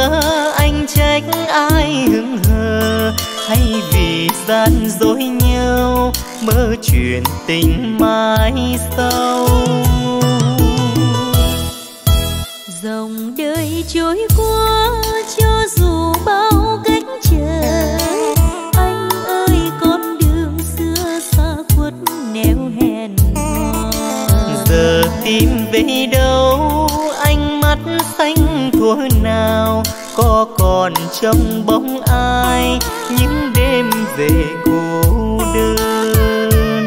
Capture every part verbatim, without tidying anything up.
anh trách ai hững hờ, hay vì gian dối nhau mơ chuyện tình mai sau. Dòng đời trôi qua cho dù bao cách chờ, anh ơi con đường xưa xa khuất nẻo hẹn hò. Giờ tìm về đâu ánh mắt xanh thuở nào, có còn trong bóng ai những đêm về cô đơn.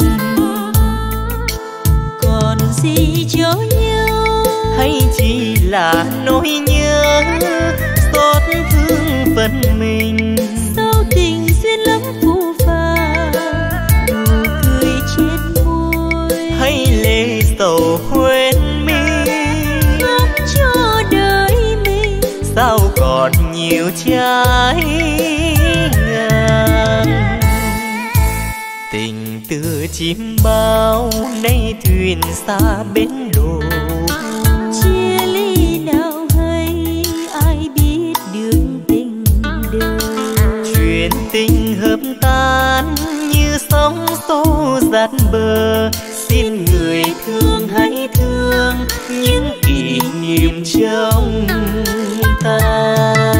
Còn gì cho nhau hay chỉ là nỗi nhớ xót thương phần mình, sao tình duyên lắm phù phàng nụ cười trên môi, hay lệ sầu quên mi khóc cho đời mình sao còn nhiều trái ngang. Tình từ chim bao nay thuyền xa bến đổ, chia ly nào hay ai biết đường tình đời. chuyện tình hợp tan như sóng xô dạt bờ, xin người thương hãy thương những kỷ niệm trong ta.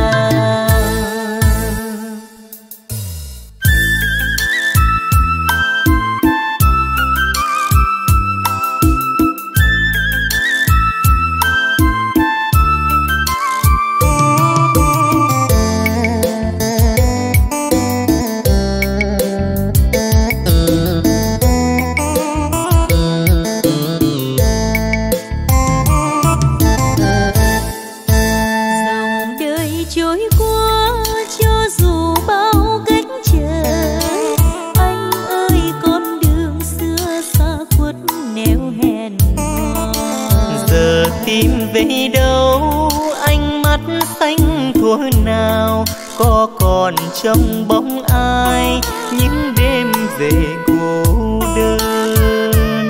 Về đâu ánh mắt xanh thuở nào, có còn trong bóng ai những đêm về cô đơn.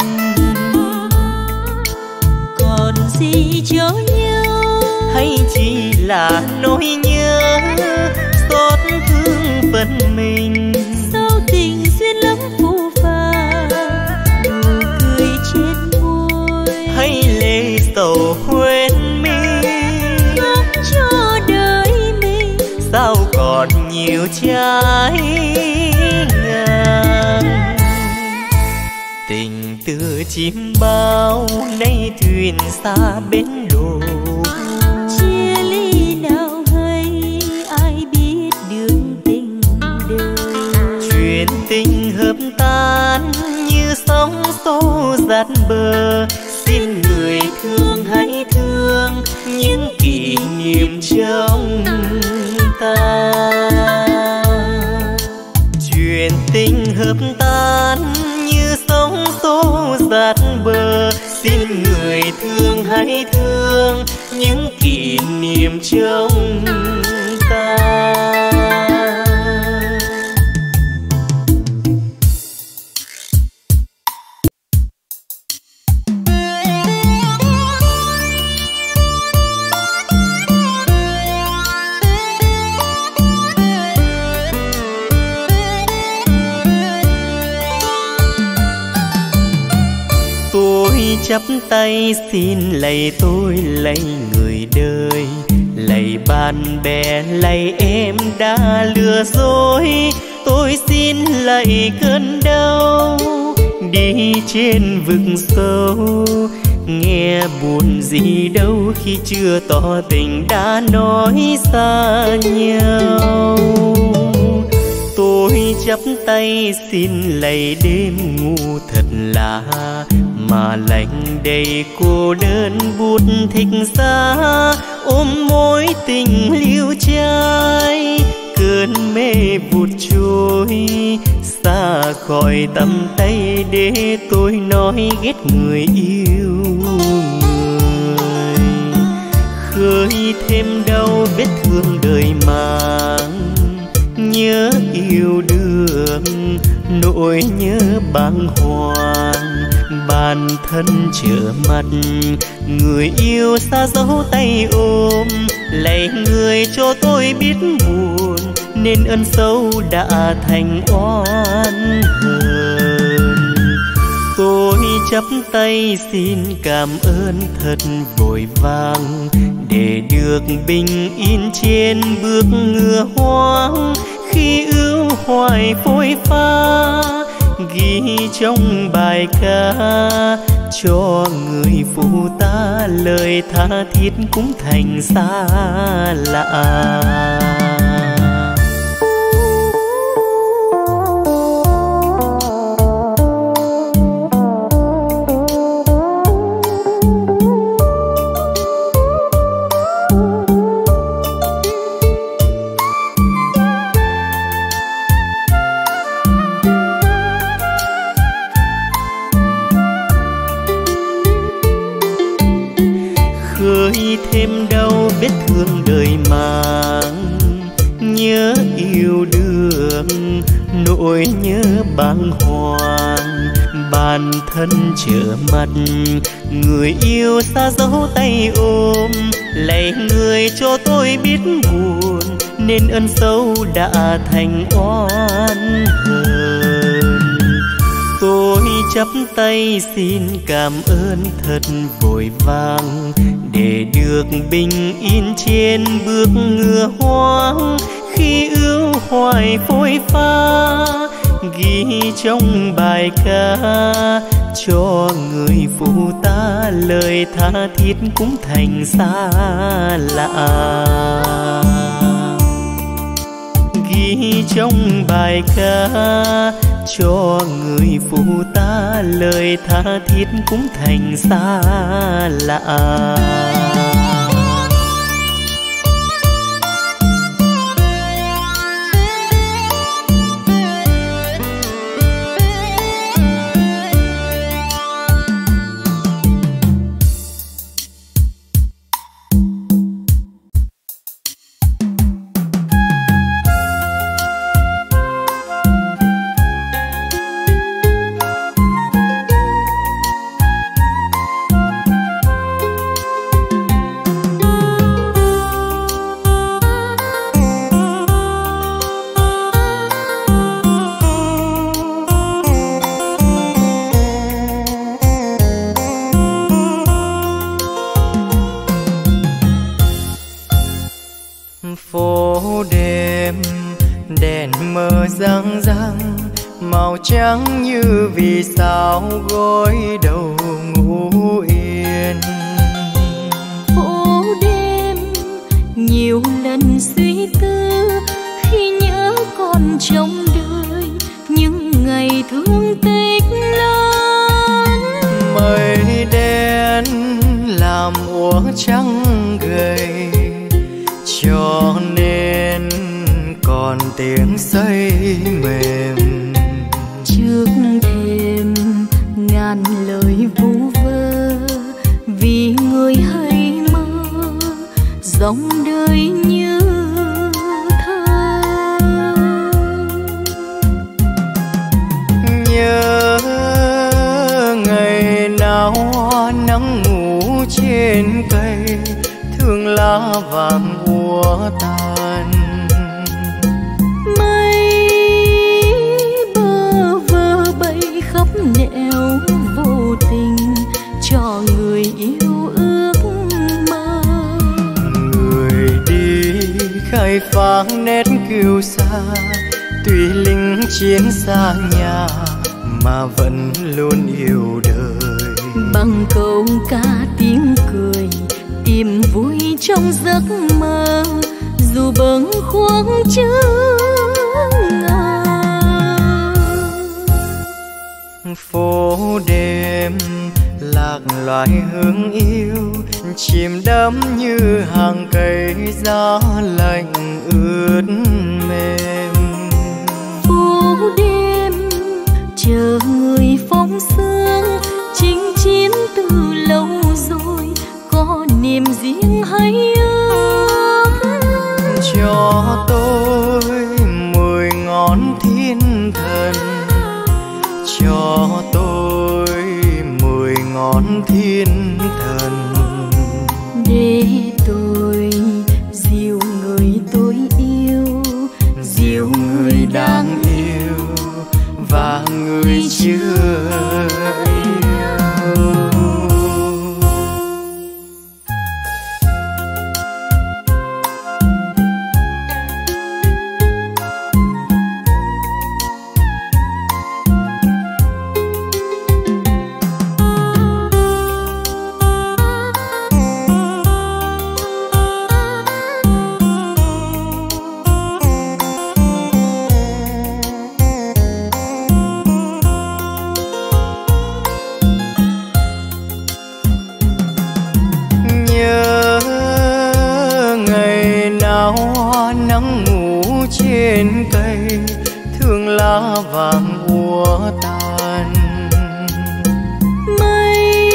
Còn gì cho nhau hay chỉ là nỗi nhớ xót thương phần mình, sao tình duyên lắm phù phàng nụ cười trên môi, hay lệ sầu quên mi khóc cho đời mình sao còn nhiều trái ngang. Tình từ chim bao nay thuyền xa bến đổ, chia ly nào hay ai biết đường tình đời. chuyện tình hợp tan như sóng xô dạt bờ, xin người thương hãy thương những kỷ niệm trong ta. Chuyện tình hợp tan như sóng xô dạt bờ, xin người thương hãy thương những kỷ niệm trong ta. Chắp tay xin lạy tôi lạy người đời, lạy bạn bè lạy em đã lừa dối. Tôi xin lạy cơn đau đi trên vực sâu, nghe buồn gì đâu khi chưa tỏ tình đã nói xa nhau. Tôi chắp tay xin lạy đêm ngủ thật lạ, mà lạnh đầy cô đơn buốt thích giá, ôm mối tình liêu trai cơn mê vụt trôi xa khỏi tầm tay để tôi nói ghét người yêu người, khơi thêm đau vết thương đời mang, nhớ yêu đương nỗi nhớ bàng hoàng. bản thân trở mặt, người yêu xa dấu tay ôm, lạy người cho tôi biết buồn, nên ân sâu đã thành oan hờn. Tôi chắp tay xin cảm ơn thật vội vàng, để được bình yên trên bước ngựa hoang, khi ưu hoài phôi pha ghi trong bài ca, cho người phụ ta lời tha thiết cũng thành xa lạ. Thêm đau vết thương đời mang, nhớ yêu đương nỗi nhớ bàng hoàng, bản thân trở mặt, người yêu xa dấu tay ôm, lạy người cho tôi biết buồn, nên ân sâu đã thành oan hờn. Tôi chắp tay xin cảm ơn thật vội vàng, để được bình yên trên bước ngựa hoang, khi ưu hoài phôi pha ghi trong bài ca, cho người phụ ta lời tha thiết cũng thành xa lạ. Ghi trong bài ca, cho người phụ ta lời tha thiết cũng thành xa lạ. Phố đêm đèn mờ răng răng, màu trắng như vì sao gối đầu ngủ yên. Phố đêm nhiều lần suy tư, khi nhớ còn trong đời những ngày thương tích lớn. Mây đen làm úa trắng gầy, cho nên còn tiếng xây mềm. Trước thềm ngàn lời vu vơ, vì người hay mơ dòng đời như thơ. Nhớ ngày nào hoa nắng ngủ trên cây, thương lá vàng úa tàn. Mây bơ vơ bay khắp nẻo vô tình, cho người yêu ước mơ. Người đi khai phá nét kiêu sa, tuy lính chiến xa nhà mà vẫn luôn yêu đời. Bằng câu ca tiếng cười tìm vui trong giấc mơ, dù bâng khuâng chưa ngờ. Phố đêm lạc loài hương yêu, chìm đắm như hàng cây gió lạnh ướt mềm. Phố đêm chờ người phóng sương, chinh chiến từ lâu rồi, có niềm riêng hay ước. Cho tôi mười ngón thiên thần, cho tôi thiên thần. Để tôi dìu người tôi yêu, dìu người đang yêu và người chưa yêu. Trên cây thương lá vàng úa tàn, mây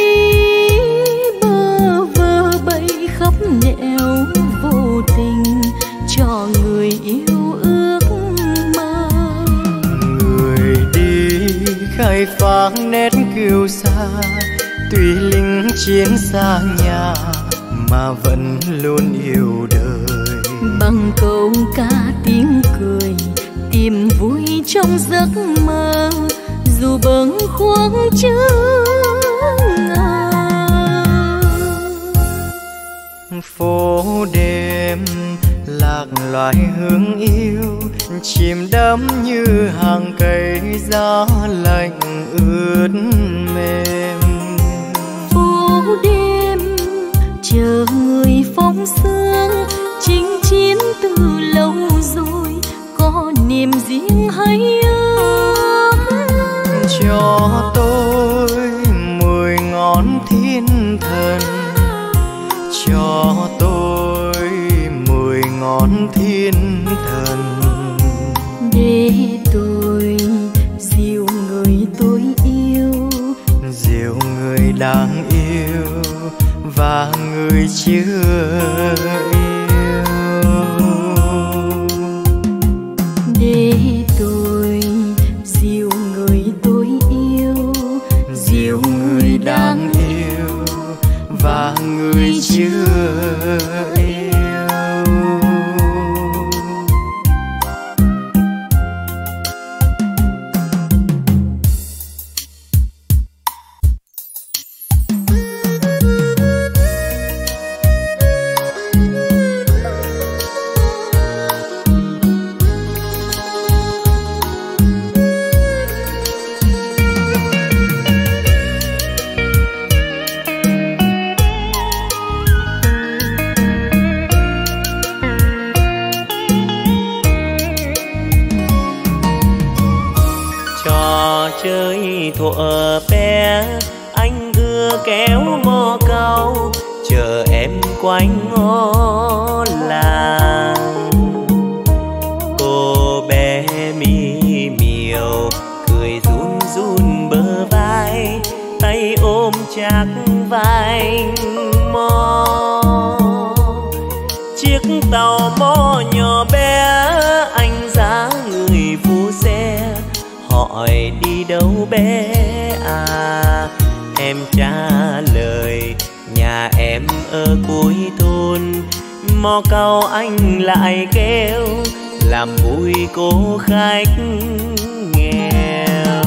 bơ vơ bay khắp nẻo vô tình cho người yêu ước mơ. Người đi khai phá nét kiêu sa, tuy lính chiến xa nhà mà vẫn luôn yêu đời. Bằng câu ca tiếng cười tìm vui trong giấc mơ, dù bâng khuâng chớ ngờ. Phố đêm lạc loài hương yêu, chìm đắm như hàng cây gió lạnh ướt mềm. Phố đêm chờ người phóng sương, chinh chiến từ lâu rồi, có niềm riêng hay ước. Cho tôi mười ngón thiên thần, cho tôi mười ngón thiên thần. Để tôi dìu người tôi yêu, dìu người đang yêu và người chưa yêu. Để tôi dìu người tôi yêu, dìu người đang yêu và người chưa yêu. Chơi thuở bé anh vừa kéo mò câu, chờ em quanh ngõ làng. Cô bé mi miều cười run run bờ vai, tay ôm chắc vai mò. Chiếc tàu mò nhỏ bé anh giá người phu xe, hỏi đi đâu bé à. Em trả lời nhà em ở cuối thôn, mò câu anh lại kêu làm vui cô khách nghèo.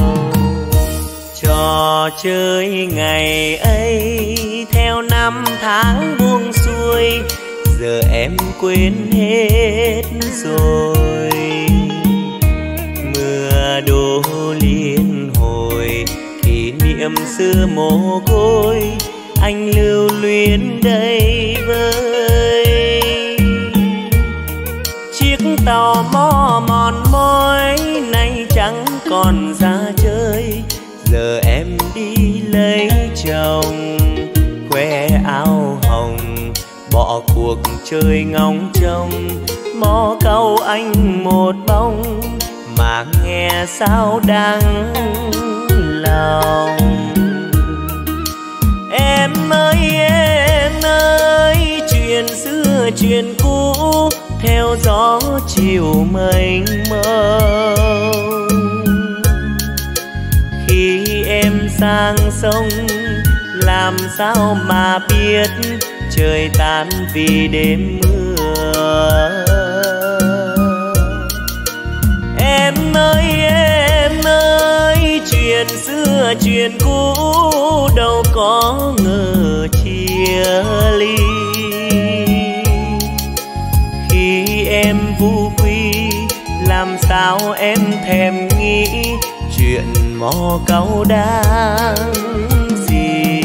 Trò chơi ngày ấy theo năm tháng buông xuôi, giờ em quên hết rồi. Mưa đổ liên hồi kỷ niệm xưa mồ côi, anh lưu luyến đây với chiếc tàu mò mòn mỏi nay chẳng còn ra chơi. Giờ em đi lấy chồng khoe áo hồng, bỏ cuộc chơi ngóng trông, mò câu anh một bóng mà nghe sao đắng lòng. Em ơi em ơi, chuyện xưa chuyện cũ theo gió chiều mênh mông. Khi em sang sông là làm sao mà biết trời tan vì đêm mưa. Em ơi em ơi, chuyện xưa chuyện cũ đâu có ngờ chia ly. Khi em vu quy làm sao em thèm nghĩ chuyện mò câu đáng gì.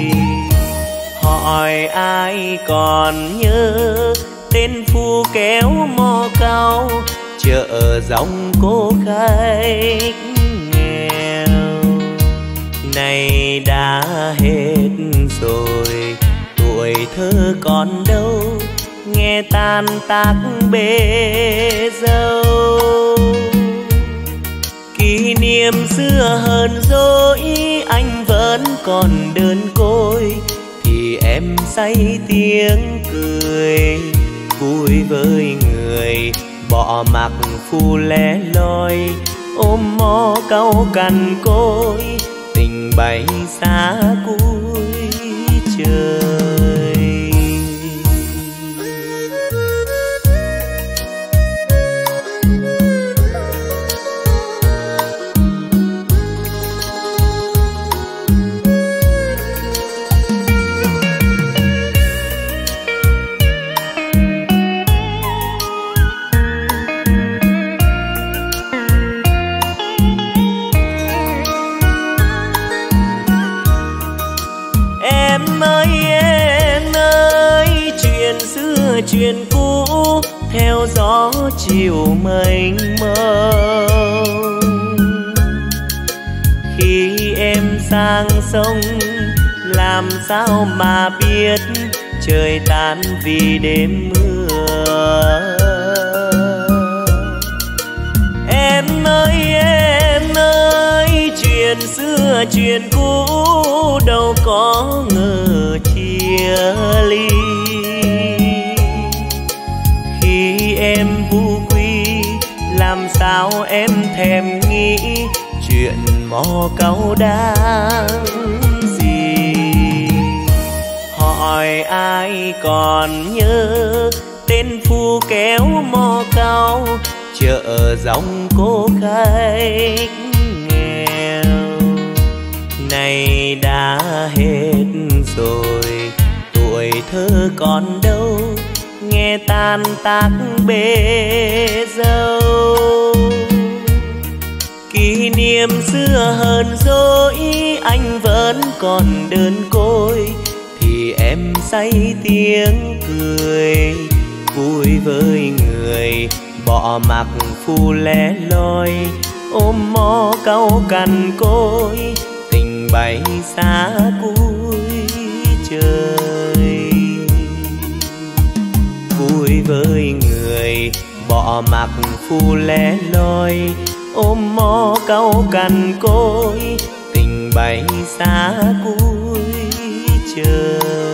Hỏi ai còn nhớ tên phu kéo mò câu chợ dòng cô khách nghèo. Này đã hết rồi tuổi thơ còn đâu, nghe tan tác bê dâu. Kỷ niệm xưa hơn dỗi anh vẫn còn đơn côi, thì em say tiếng cười vui với người bỏ mặc phu lẻ loi. Ôm mò câu cằn côi tình bay xa cuối trời. Chuyện cũ theo gió chiều mênh mông. Khi em sang sông làm sao mà biết trời tan vì đêm mưa. Em ơi em ơi, chuyện xưa chuyện cũ đâu có ngờ chia ly. Khi em vu quy làm sao em thèm nghĩ chuyện mò câu đáng gì. Hỏi ai còn nhớ tên phu kéo mò câu chợ dòng cô khách nghèo. Này đã hết rồi tuổi thơ còn đâu, nghe tan tác bê dâu. Kỷ niệm xưa hơn dỗi anh vẫn còn đơn côi, thì em say tiếng cười vui với người bỏ mặc phu lẻ loi. Ôm mò câu cằn côi tình bay xa cuối trời. Vui với người bỏ mặc phu lẻ loi. Ôm mò câu cằn côi tình bay xa cuối trời.